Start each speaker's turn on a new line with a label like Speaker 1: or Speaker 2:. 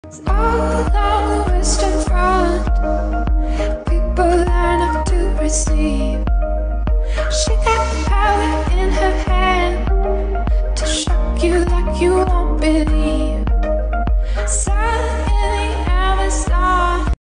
Speaker 1: It's all along the Western Front. People line up to receive. She got power in her hand to shock you like you won't believe.